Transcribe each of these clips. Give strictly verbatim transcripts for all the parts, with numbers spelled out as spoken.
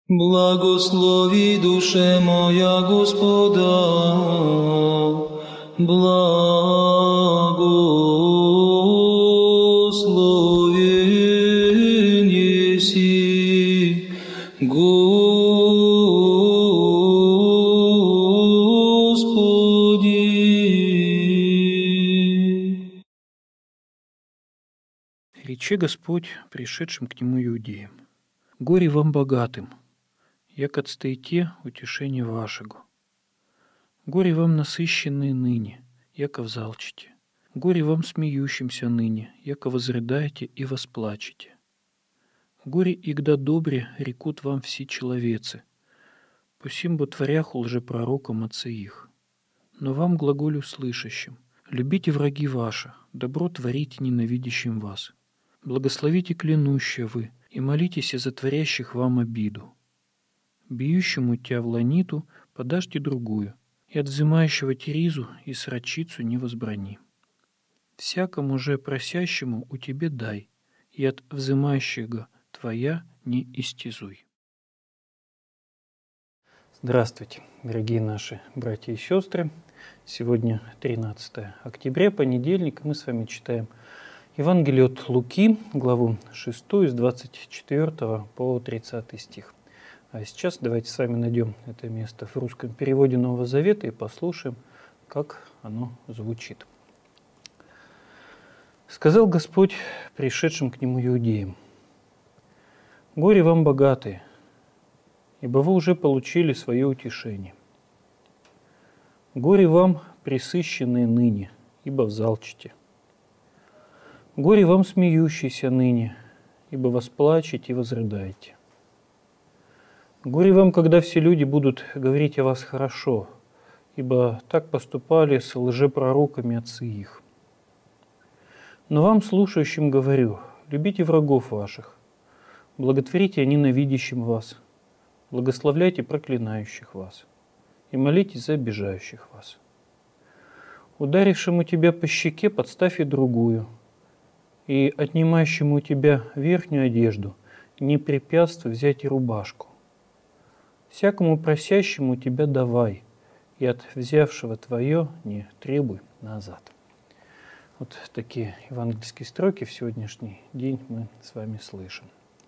Благослови, душе моя, Господа, благословен еси, Господи. Рече Господь пришедшим к нему иудеям: «Горе вам богатым, як отстоите утешение вашего. Горе вам насыщенные ныне, яко взалчите. Горе вам смеющимся ныне, яко возрыдаете и восплачете. Горе игда добре рекут вам все человецы, посим ботворяху лжепророкам отцы их. Но вам глаголю слышащим: любите враги ваши, добро творите ненавидящим вас. Благословите клянущие вы, и молитесь за творящих вам обиду. Бьющему тебя в ланиту подашьте другую, и от взымающего теризу и срочицу не возбрани. Всякому же просящему у тебе дай, и от взымающего твоя не истязуй». Здравствуйте, дорогие наши братья и сестры. Сегодня тринадцатое октября, понедельник, и мы с вами читаем Евангелие от Луки, главу шестую, с двадцать четвёртого по тридцатый стих. А сейчас давайте с вами найдем это место в русском переводе Нового Завета и послушаем, как оно звучит. «Сказал Господь пришедшим к нему иудеям: горе вам богатые, ибо вы уже получили свое утешение. Горе вам пресыщенные ныне, ибо взалчите. Горе вам смеющиеся ныне, ибо восплачете и возрыдаете. Горе вам, когда все люди будут говорить о вас хорошо, ибо так поступали с лжепророками отцы их. Но вам, слушающим, говорю: любите врагов ваших, благотворите ненавидящим вас, благословляйте проклинающих вас и молитесь за обижающих вас. Ударившему тебя по щеке подставь и другую, и отнимающему у тебя верхнюю одежду не препятствуй взять и рубашку. Всякому просящему тебя давай, и от взявшего твое не требуй назад». Вот такие евангельские строки в сегодняшний день мы с вами слышим.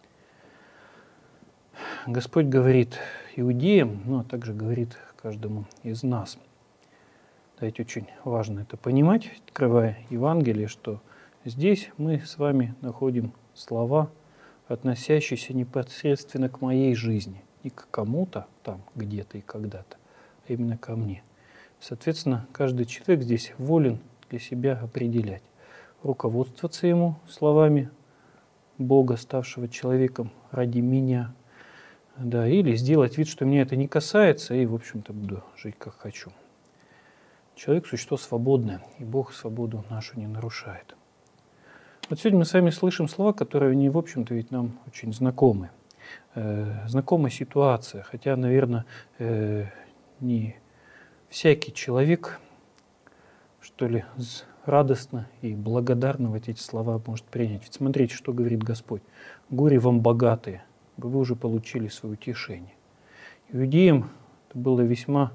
Господь говорит иудеям, ну а также говорит каждому из нас. Давайте, очень важно это понимать, открывая Евангелие, что здесь мы с вами находим слова, относящиеся непосредственно к моей жизни. Не к кому-то там, где-то и когда-то, а именно ко мне. Соответственно, каждый человек здесь волен для себя определять, руководствоваться ему словами Бога, ставшего человеком ради меня, да, или сделать вид, что меня это не касается, и, в общем-то, буду жить как хочу. Человек – существо свободное, и Бог свободу нашу не нарушает. Вот сегодня мы с вами слышим слова, которые, они, в общем-то, ведь нам очень знакомы. Э, знакомая ситуация, хотя, наверное, э, не всякий человек, что ли, радостно и благодарно вот эти слова может принять. Ведь смотрите, что говорит Господь: «Горе вам богатые, вы уже получили свое утешение». Иудеям это было весьма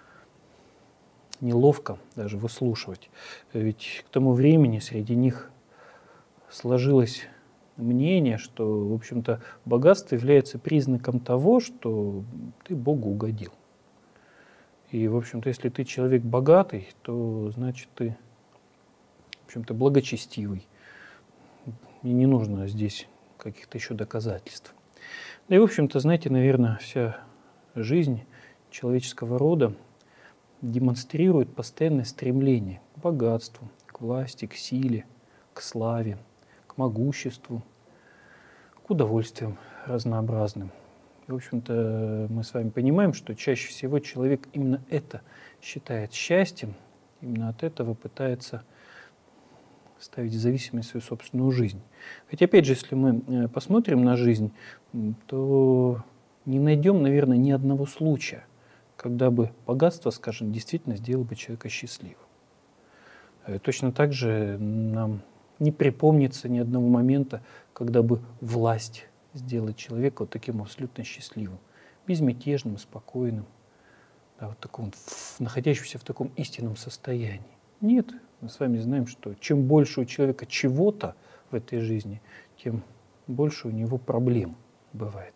неловко даже выслушивать, ведь к тому времени среди них сложилось мнение, что, в общем-то, богатство является признаком того, что ты Богу угодил. И, в общем-то, если ты человек богатый, то, значит, ты, в общем-то, благочестивый. И не нужно здесь каких-то еще доказательств. Да и, в общем-то, знаете, наверное, вся жизнь человеческого рода демонстрирует постоянное стремление к богатству, к власти, к силе, к славе, к могуществу, к удовольствиям разнообразным. И, в общем-то, мы с вами понимаем, что чаще всего человек именно это считает счастьем, именно от этого пытается ставить в зависимость свою собственную жизнь. Хотя, опять же, если мы посмотрим на жизнь, то не найдем, наверное, ни одного случая, когда бы богатство, скажем, действительно сделало бы человека счастливым. Точно так же нам не припомнится ни одного момента, когда бы власть сделать человека вот таким абсолютно счастливым. безмятежным, спокойным, да, вот таком, в, находящимся в таком истинном состоянии. Нет, мы с вами знаем, что чем больше у человека чего-то в этой жизни, тем больше у него проблем бывает.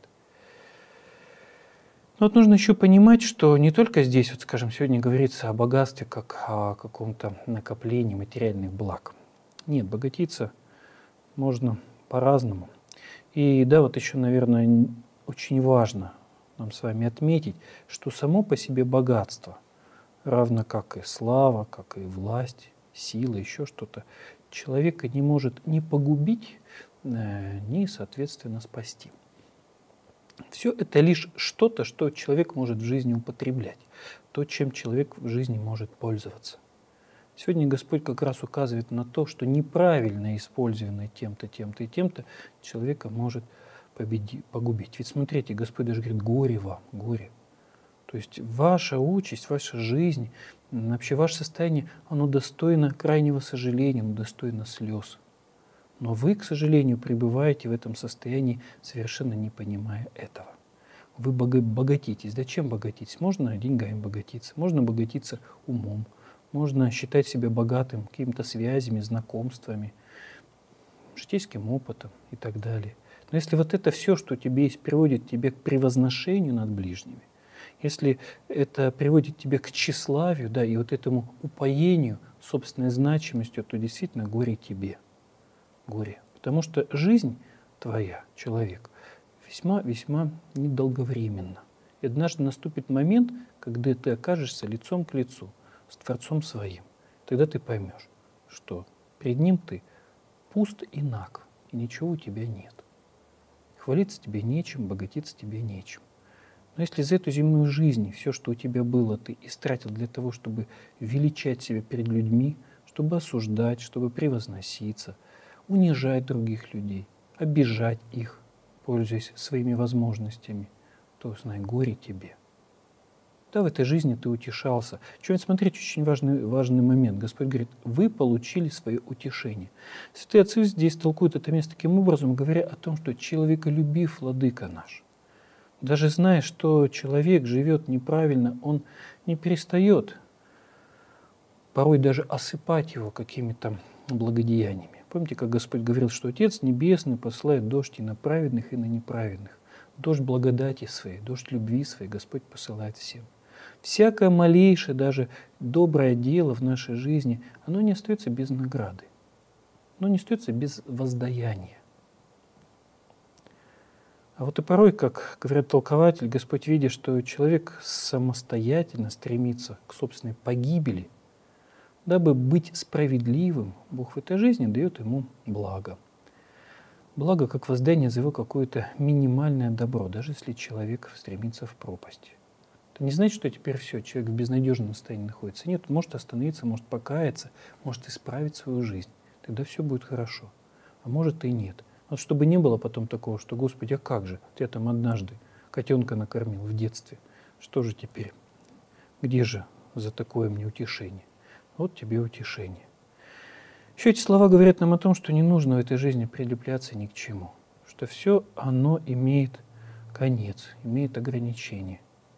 Но вот нужно еще понимать, что не только здесь, вот, скажем, сегодня говорится о богатстве как о каком-то накоплении материальных благ. Нет, богатиться можно по-разному. И да, вот еще, наверное, очень важно нам с вами отметить, что само по себе богатство, равно как и слава, как и власть, сила, еще что-то, человека не может ни погубить, ни, соответственно, спасти. Все это лишь что-то, что человек может в жизни употреблять, то, чем человек в жизни может пользоваться. Сегодня Господь как раз указывает на то, что неправильно использованное тем-то, тем-то и тем-то человека может победи, погубить. Ведь смотрите, Господь даже говорит: горе вам, горе. То есть ваша участь, ваша жизнь, вообще ваше состояние, оно достойно крайнего сожаления, оно достойно слез. Но вы, к сожалению, пребываете в этом состоянии, совершенно не понимая этого. Вы богатитесь. Зачем богатитесь? Можно деньгами богатиться, можно богатиться умом, можно считать себя богатым какими-то связями, знакомствами, житейским опытом и так далее. Но если вот это все, что тебе есть, приводит тебя к превозношению над ближними, если это приводит тебя к тщеславию, да, и вот этому упоению собственной значимостью, то действительно горе тебе. Горе. Потому что жизнь твоя, человек, весьма-весьма недолговременна. И однажды наступит момент, когда ты окажешься лицом к лицу с Творцом своим. Тогда ты поймешь, что перед Ним ты пуст и наг, и ничего у тебя нет. Хвалиться тебе нечем, богатиться тебе нечем. Но если за эту земную жизнь все, что у тебя было, ты истратил для того, чтобы величать себя перед людьми, чтобы осуждать, чтобы превозноситься, унижать других людей, обижать их, пользуясь своими возможностями, то, знай, горе тебе. Да, в этой жизни ты утешался. Чего, смотрите, очень важный, важный момент. Господь говорит: вы получили свое утешение. Святые отцы здесь толкуют это место таким образом, говоря о том, что человеколюбив Владыка наш. Даже зная, что человек живет неправильно, он не перестает порой даже осыпать его какими-то благодеяниями. Помните, как Господь говорил, что Отец Небесный посылает дождь и на праведных, и на неправедных. Дождь благодати своей, дождь любви своей Господь посылает всем. Всякое малейшее, даже доброе дело в нашей жизни, оно не остается без награды. Оно не остается без воздаяния. А вот и порой, как говорят толкователи, Господь, видя, что человек самостоятельно стремится к собственной погибели, дабы быть справедливым, Бог в этой жизни дает ему благо. Благо, как воздаяние за его какое-то минимальное добро, даже если человек стремится в пропасть. Это не значит, что теперь все, человек в безнадежном состоянии находится. Нет, он может остановиться, может покаяться, может исправить свою жизнь. Тогда все будет хорошо. А может и нет. Вот чтобы не было потом такого, что: Господи, а как же? Вот я там однажды котенка накормил в детстве. Что же теперь? Где же за такое мне утешение? Вот тебе утешение. Еще эти слова говорят нам о том, что не нужно в этой жизни прилепляться ни к чему. Что все оно имеет конец, имеет ограничения.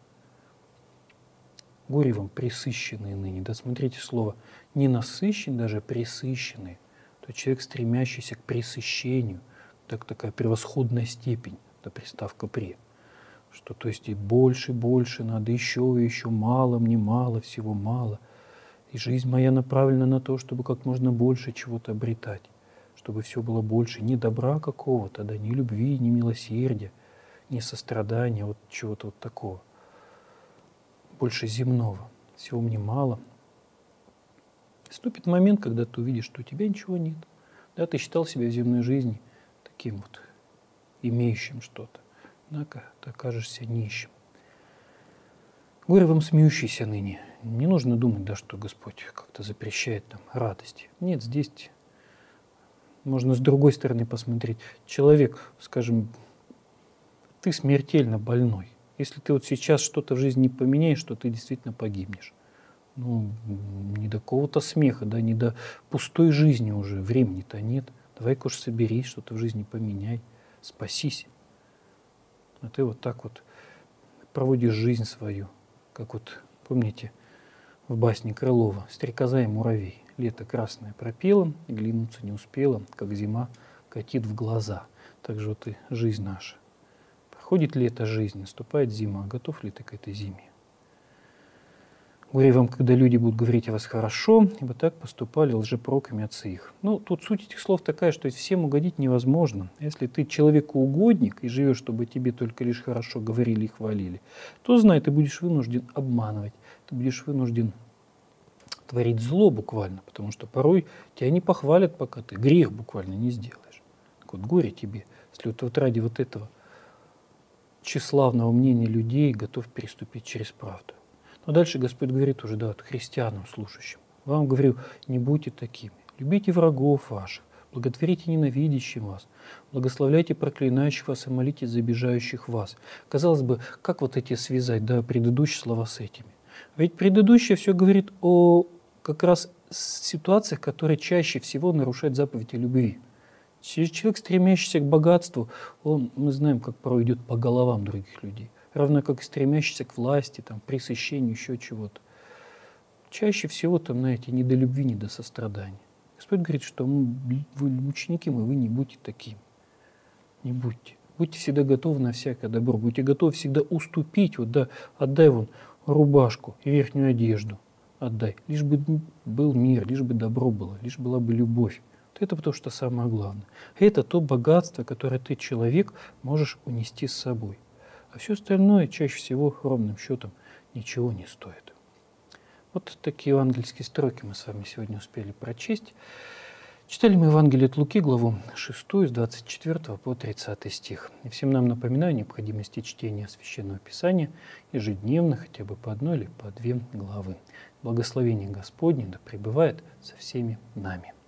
Горе вам пресыщенные ныне. Да, смотрите слово не насыщен, даже пресыщенный. То человек, стремящийся к пресыщению, так такая превосходная степень, это приставка «пре». Что то есть и больше, больше надо, еще и еще, мало мне, мало, всего мало. И жизнь моя направлена на то, чтобы как можно больше чего-то обретать, чтобы все было больше не добра какого-то, да, ни любви, ни милосердия, ни сострадания, вот чего-то вот такого. Больше земного, всего мне мало. Наступит момент, когда ты увидишь, что у тебя ничего нет. Да, ты считал себя в земной жизни таким вот имеющим что-то. Однако ты окажешься нищим. Горе вам смеющийся ныне. Не нужно думать, да, что Господь как-то запрещает нам радости. Нет, здесь можно с другой стороны посмотреть. Человек, скажем, ты смертельно больной. Если ты вот сейчас что-то в жизни не поменяешь, то ты действительно погибнешь. Ну, не до какого-то смеха, да, не до пустой жизни уже. Времени-то нет. Давай-ка уж соберись, что-то в жизни поменяй. Спасись. А ты вот так вот проводишь жизнь свою, как вот, помните, в басне Крылова «Стрекоза и муравей». Лето красное пропело, глянуться не успела, как зима катит в глаза. Так же вот и жизнь наша. Проходит лето жизни, наступает зима. Готов ли ты к этой зиме? Говорю вам, когда люди будут говорить о вас хорошо, ибо так поступали лжепророками отцы их. Ну, тут суть этих слов такая, что всем угодить невозможно. Если ты человекоугодник и живешь, чтобы тебе только лишь хорошо говорили и хвалили, то знай, ты будешь вынужден обманывать, ты будешь вынужден творить зло буквально, потому что порой тебя не похвалят, пока ты грех буквально не сделаешь. Так вот, горе тебе, если вот, вот ради вот этого тщеславного мнения людей готов переступить через правду. Но дальше Господь говорит уже, да, вот христианам слушающим. Вам говорю, не будьте такими. Любите врагов ваших, благотворите ненавидящим вас, благословляйте проклинающих вас и молитесь за обижающих вас. Казалось бы, как вот эти связать, да, предыдущие слова с этими? Ведь предыдущее все говорит о как раз ситуациях, которые чаще всего нарушают заповеди любви. Человек, стремящийся к богатству, он, мы знаем, как порой идет по головам других людей. Равно как и стремящийся к власти, там, пресыщению, еще чего-то. Чаще всего там, знаете, не до любви, не до сострадания. Господь говорит, что мы, вы ученики мы, вы не будьте такими. Не будьте. Будьте всегда готовы на всякое добро. Будьте готовы всегда уступить. Вот, да, отдай вон рубашку и верхнюю одежду. Отдай. Лишь бы был мир, лишь бы добро было, лишь была бы любовь. Вот это потому что самое главное. Это то богатство, которое ты, человек, можешь унести с собой. А все остальное чаще всего ровным счетом ничего не стоит. Вот такие евангельские строки мы с вами сегодня успели прочесть. Читали мы Евангелие от Луки, главу шестую, с двадцать четвёртого по тридцатый стих. И всем нам напоминаю о необходимости чтения Священного Писания ежедневно, хотя бы по одной или по две главы. Благословение Господне да пребывает со всеми нами.